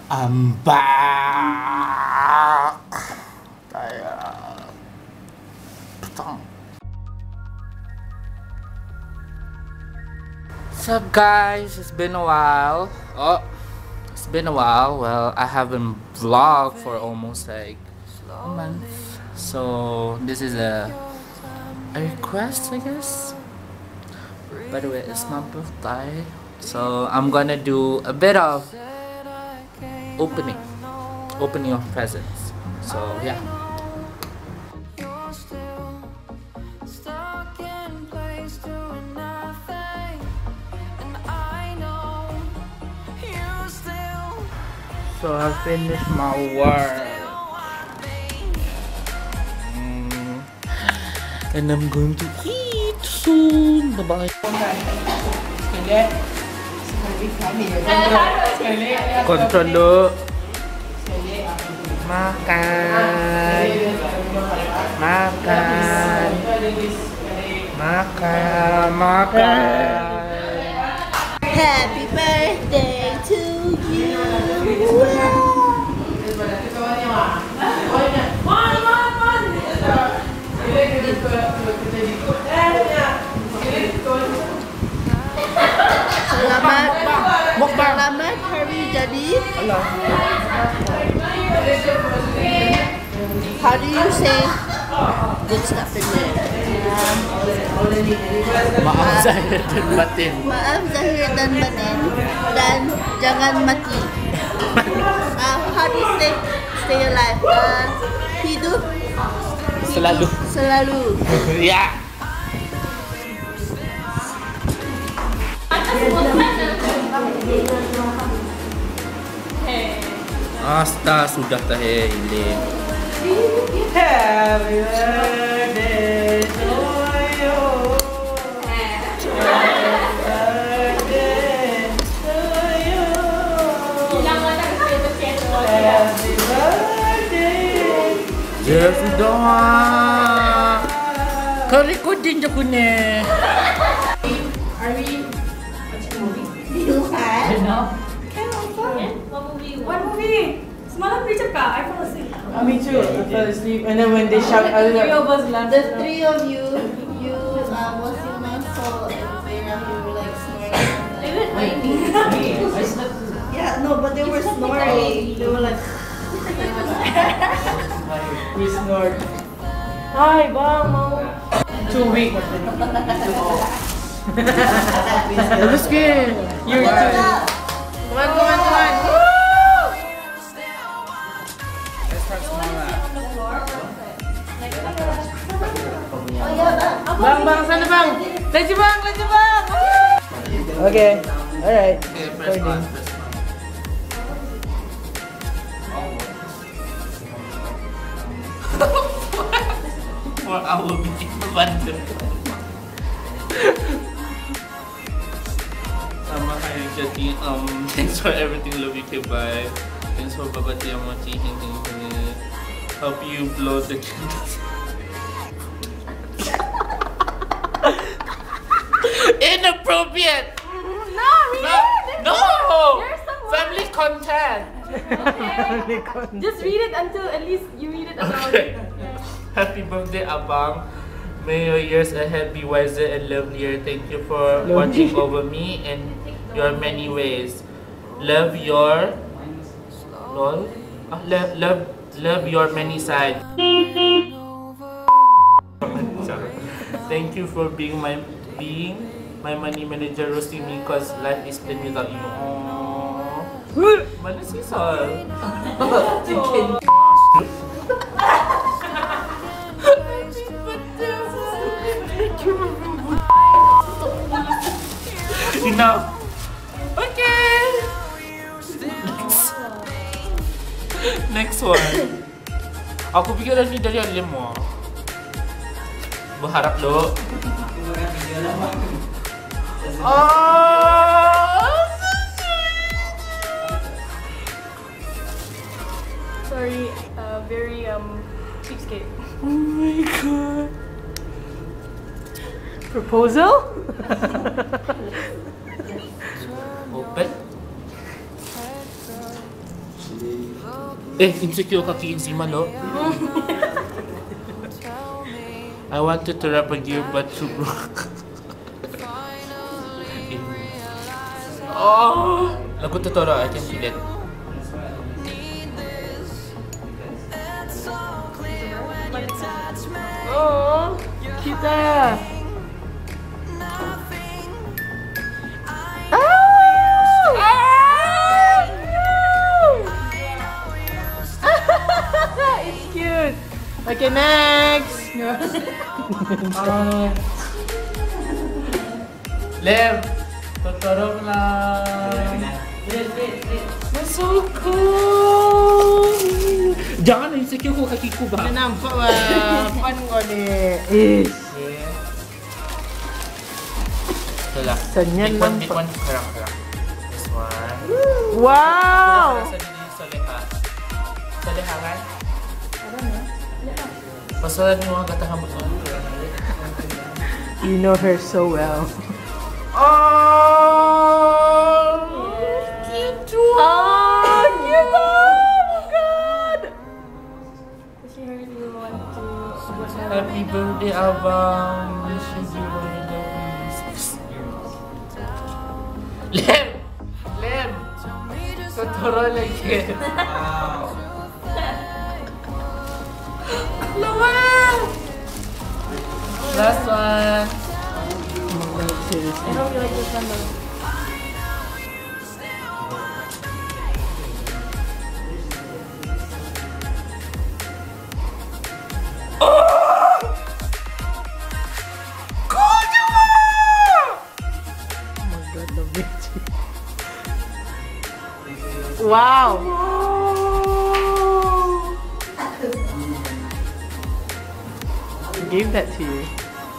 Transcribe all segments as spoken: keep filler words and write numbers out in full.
I'm back. Kayak petang. What's up, guys? It's been a while. Oh, it's been a while. Well, I haven't vlogged for almost like a month. So this is a a request, I guess. By the way, it's my birthday, so I'm gonna do a bit of opening opening of presents. So yeah. So I finished my work, mm. and I'm going to eat soon. Bye bye. Kontrol dulu. Makan. Makan. Makan. Makan. Happy birthday to you. Selamat, selamat hari jadi. How do you say good stuff in there? Maaf zahir dan batin. Maaf zahir dan batin, dan jangan mati. Uh, how do you say stay alive? Uh, hidup, hidup Selalu. Selalu. Ya. Asta sudah teh ini. Happy birthday to you. Happy birthday to you. Happy birthday. Ya sudah. Kau recording je kuning. Are we watching a movie? You had? No. What movie? What movie? Semalam dia cakap, I fell asleep. Uh, me too. I fell asleep, and then when they shout, I was Three like, of us laughed. The three of you, you, uh, Wasima, Sol, and Vera, you were like snoring. Wait, I slept. Yeah, no, but they were snoring. They were like. we snored. Hi, bang, mau. Two weeks. Bagus ke? You're too. Come on, come on, come on. Bang, bang, sana bang. Laju bang, laju bang. Okay, alright. Okay, press one. For our meeting bantu. Sama kayo jadi um thanks for everything, love you, okay, bye. Thanks for Baba Tia Mochi, hinting help you blow the candles. Inappropriate. No, read No, it. no. There's some Family content. Okay. Just read it until at least you read it aloud. Okay. Happy birthday, Abang. May your years ahead be wiser and lovelier. Thank you for watching over me in your many ways. Love your lol. Ah, love, love, love your many sides. Thank you for being my being my money manager, roasting me cause life is plain without you. Aww. Mana si Sol? Enough. Okay. Next. Next one. Aku pikir ni dari yang lima. Berharap lo. Oh, so sweet. Sorry, uh, very um cheapskate. Oh my god. Proposal? Open. Eh, insecure kaki si Malo. I wanted to rap a gear but to broke. Oh, lagu Totoro, I can feel it. Oh, kita. It's cute. Okay, next. uh, Lem, Totoro lang. That's so cool. Jangan insecure ko kaki ko ba? Nampak ba? Fun ko ni. Is. Ito lang. Sanyan Big one, lang big pa. one. Karang, karang. This one. Wow! Sa dito sa leha. Sa leha kan? Pasalan yung mga gatang mo. You know her so well. Oh! Cute one! Oh, cute! Oh, God! She heard you want to. Happy birthday, Abang. Wishes you one of those. Lem! Lem! Totoro lagi. Wow. Last one. I hope you like this one though. Wow! I gave that to you.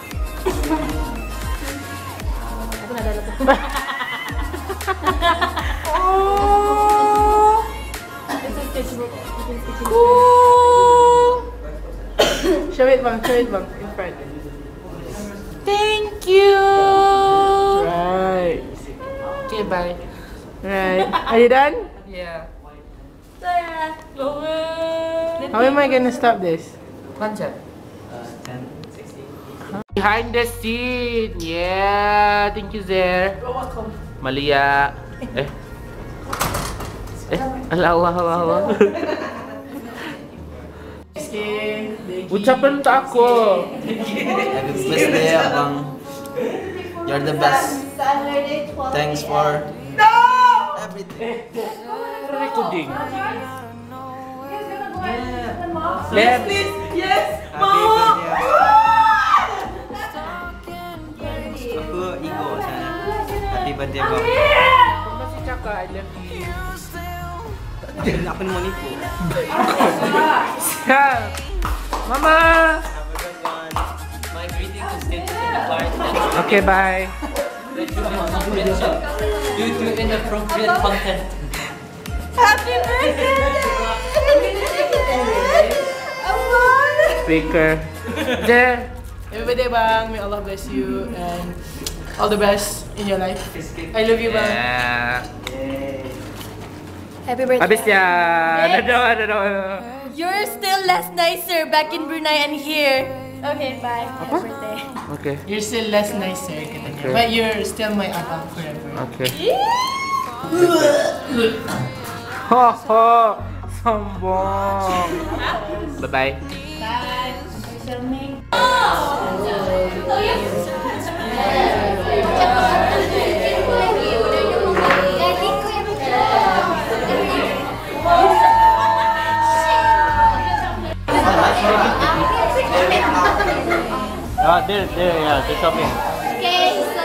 Aku nak dapat. Oh! It's a sketchbook. You can sketch it. Cool! Show it, bang. Show it, bang. In front. Thank you. Right. Okay, bye. Right. Are you done? Yeah. So yeah. How am I gonna stop this? Panjat. Behind the scene. Yeah. Thank you, Zer. Malia. Eh. Eh. Allah, Allah, Allah, Allah. Ucapan untuk aku. Happy birthday, Abang. You're the best. Thanks for everything. Recording. Yes, please. Yes. Happy birthday. Aku ego sana. Happy birthday, Bang. Kau masih cakap I love you. Jangan apa mau nipu. Siap. Mama. My greeting is getting in the part. Okay, bye. Due to inappropriate content. Happy birthday. Speaker. There. Happy birthday, bang. May Allah bless you and all the best in your life. I love you, bang. Yeah. Happy birthday. Habis ya. Dadah, dadah. You're still less nicer back in Brunei and here. Okay, bye. Happy birthday. Okay. You're still less nicer, katanya. Okay. But you're still my abang forever. Okay. Ho ho. Sombong. Bye bye. Ah, there, there, yeah, the shopping. Okay, so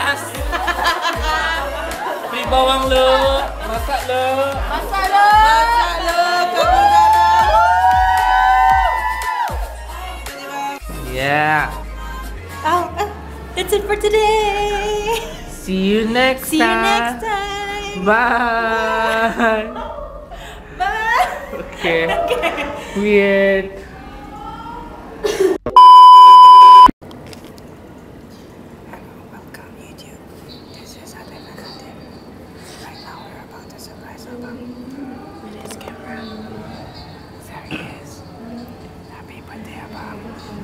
panas. Free bawang lo. Masak lo. Masak lo. Masak lo, carbonara. Yeah. Oh, oh, that's it for today. See you next See you time. next time. Bye. Bye. Okay. Weird. Welcome YouTube. This is Aleek. Right now we're about to surprise Abang with his camera. There he is. Happy birthday, Abang.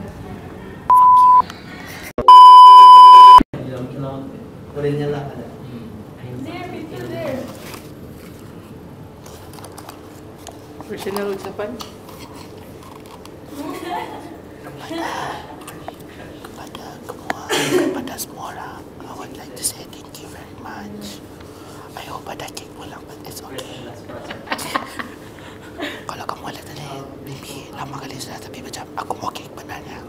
Personal ucapan. Kepada semua, kepada semua orang, I would like to say thank you very much. I hope ada cake pulang, but it's okay. Kalau kamu ada tadi, maybe lama kali sudah, tapi macam aku mau cake benarnya.